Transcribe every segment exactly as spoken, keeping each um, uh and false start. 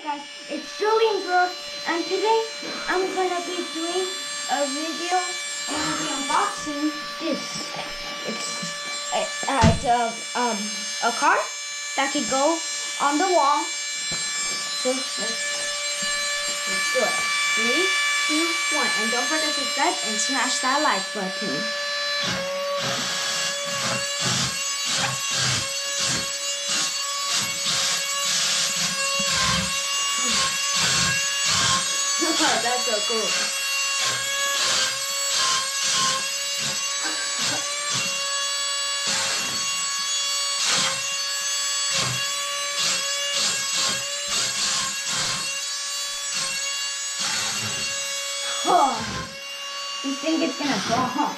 guys, it's Julian's World, and today I'm gonna be doing a video. I'm gonna be unboxing this. It's uh, it's a um a car that can go on the wall. So let's let's do it. Three, two, one, and don't forget to subscribe and smash that like button. That's so cool. Oh, you think it's gonna go, huh?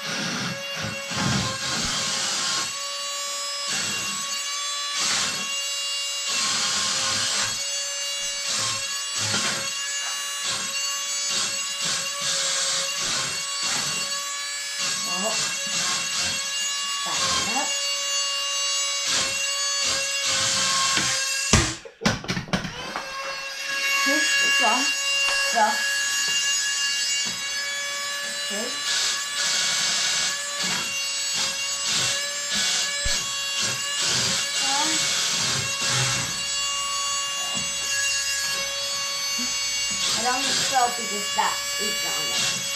This one, so, okay. Um, I don't need soap because that is on it.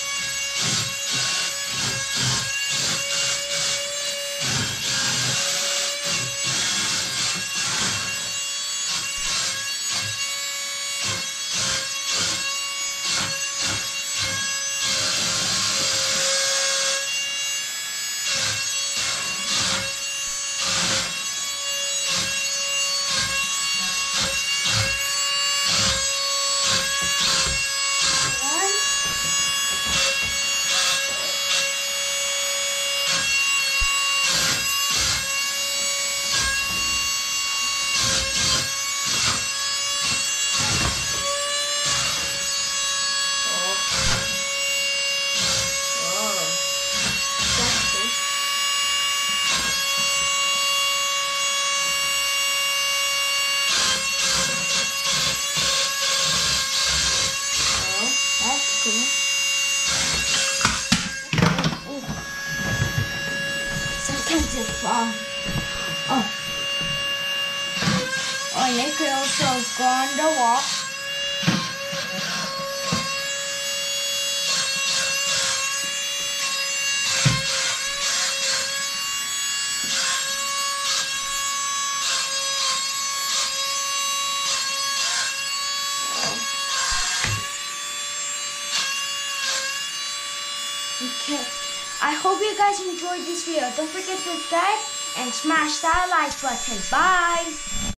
Sometimes it falls. Oh. Oh, and it could also go on the wall. Okay. I hope you guys enjoyed this video. Don't forget to subscribe and smash that like button. Bye!